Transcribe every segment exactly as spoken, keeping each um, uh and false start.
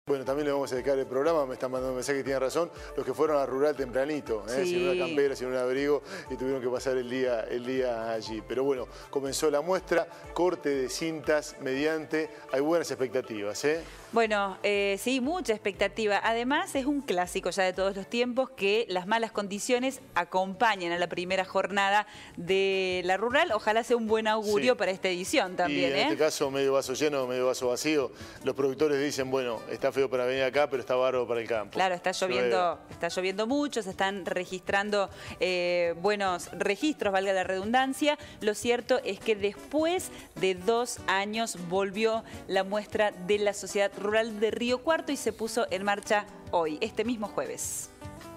Bueno, también le vamos a dedicar el programa, me están mandando un mensaje que tiene razón, los que fueron a Rural tempranito, ¿eh? Sí. Sin una campera, sin un abrigo, y tuvieron que pasar el día, el día allí. Pero bueno, comenzó la muestra, corte de cintas mediante, hay buenas expectativas, ¿eh? Bueno, eh, sí, mucha expectativa. Además, es un clásico ya de todos los tiempos que las malas condiciones acompañan a la primera jornada de la Rural. Ojalá sea un buen augurio sí. para esta edición también. Y en ¿eh? este caso, medio vaso lleno, medio vaso vacío. Los productores dicen, bueno, está feo para venir acá, pero está bárbaro para el campo. Claro, está lloviendo, está lloviendo mucho, se están registrando eh, buenos registros, valga la redundancia. Lo cierto es que después de dos años volvió la muestra de la Sociedad Rural de Río Cuarto y se puso en marcha hoy, este mismo jueves.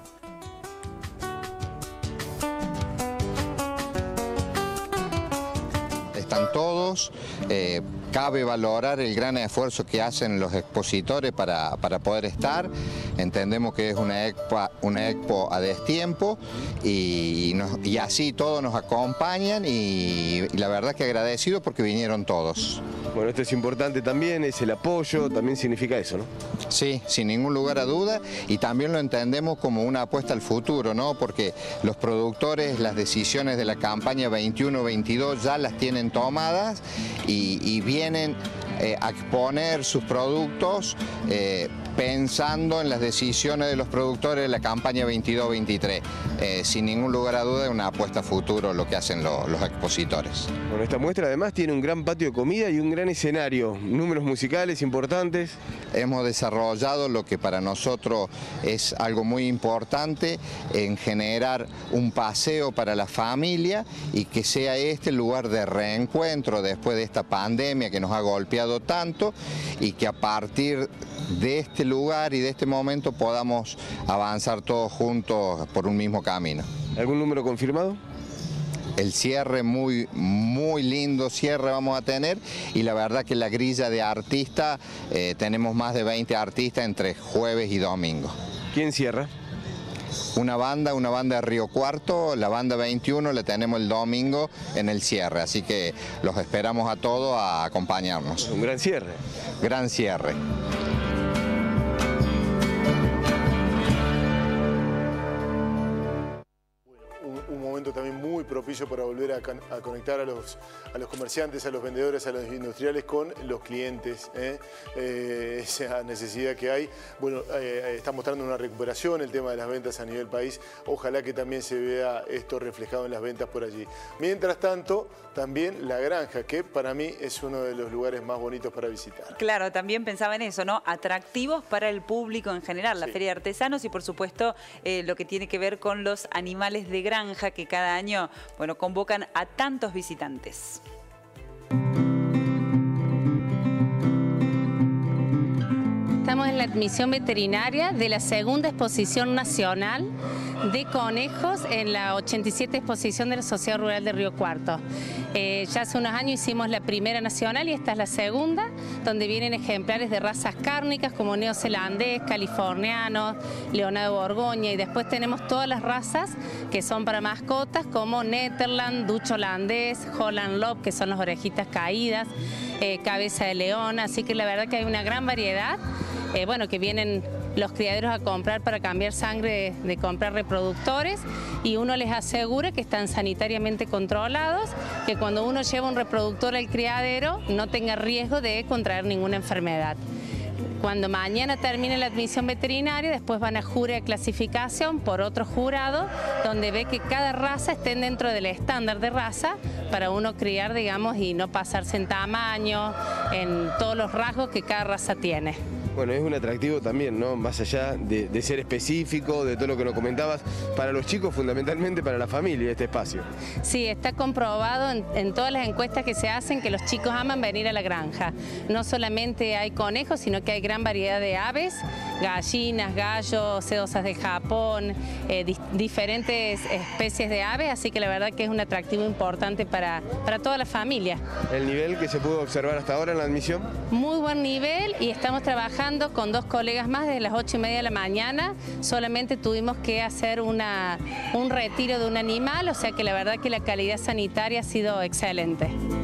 Están todos, eh, cabe valorar el gran esfuerzo que hacen los expositores para, para poder estar. Entendemos que es una expo, una expo a destiempo y, y, nos, y así todos nos acompañan y, y la verdad que agradecido porque vinieron todos. Bueno, esto es importante también, es el apoyo, también significa eso, ¿no? Sí, sin ningún lugar a duda, y también lo entendemos como una apuesta al futuro, ¿no? Porque los productores, las decisiones de la campaña veintiuno veintidós ya las tienen tomadas y, y vienen eh, a exponer sus productos eh, pensando en las decisiones de los productores de la campaña veintidós veintitrés. Eh, sin ningún lugar a duda es una apuesta a futuro lo que hacen lo, los expositores. Bueno, esta muestra además tiene un gran patio de comida y un gran escenario, números musicales importantes. Hemos desarrollado lo que para nosotros es algo muy importante en generar un paseo para la familia y que sea este el lugar de reencuentro después de esta pandemia que nos ha golpeado tanto y que a partir de este lugar y de este momento podamos avanzar todos juntos por un mismo camino. ¿Algún número confirmado? El cierre, muy, muy lindo cierre vamos a tener y la verdad que la grilla de artistas, eh, tenemos más de veinte artistas entre jueves y domingo. ¿Quién cierra? Una banda, una banda de Río Cuarto, la banda veintiuno la tenemos el domingo en el cierre, así que los esperamos a todos a acompañarnos. Un gran cierre. Gran cierre. También muy propicio para volver a, a conectar a los, a los comerciantes, a los vendedores, a los industriales con los clientes, ¿eh? Eh, esa necesidad que hay. Bueno, eh, está mostrando una recuperación el tema de las ventas a nivel país. Ojalá que también se vea esto reflejado en las ventas por allí. Mientras tanto, también La Granja, que para mí es uno de los lugares más bonitos para visitar. Claro, también pensaba en eso, ¿no? Atractivos para el público en general, la sí. Feria de Artesanos y por supuesto eh, lo que tiene que ver con los animales de granja que cada año, bueno, convocan a tantos visitantes. Estamos en la admisión veterinaria de la segunda exposición nacional de conejos en la ochenta y siete exposición de la Sociedad Rural de Río Cuarto. Eh, ya hace unos años hicimos la primera nacional y esta es la segunda, donde vienen ejemplares de razas cárnicas como neozelandés, californiano, leonado de Borgoña y después tenemos todas las razas que son para mascotas como Netherland, Dutch holandés, Holland Lob, que son las orejitas caídas, eh, cabeza de león, así que la verdad que hay una gran variedad. Eh, bueno, que vienen los criaderos a comprar para cambiar sangre de, de comprar reproductores y uno les asegura que están sanitariamente controlados, que cuando uno lleva un reproductor al criadero no tenga riesgo de contraer ninguna enfermedad. Cuando mañana termine la admisión veterinaria, después van a jurado de clasificación por otro jurado, donde ve que cada raza esté dentro del estándar de raza para uno criar, digamos, y no pasarse en tamaño, en todos los rasgos que cada raza tiene. Bueno, es un atractivo también, ¿no? Más allá de, de ser específico, de todo lo que nos comentabas, para los chicos, fundamentalmente para la familia, este espacio. Sí, está comprobado en, en todas las encuestas que se hacen que los chicos aman venir a la granja. No solamente hay conejos, sino que hay gran variedad de aves, gallinas, gallos, sedosas de Japón, eh, di diferentes especies de aves, así que la verdad que es un atractivo importante para, para toda la familia. ¿El nivel que se pudo observar hasta ahora en la admisión? Muy buen nivel y estamos trabajando con dos colegas más desde las ocho y media de la mañana. Solamente tuvimos que hacer una, un retiro de un animal, o sea que la verdad que la calidad sanitaria ha sido excelente.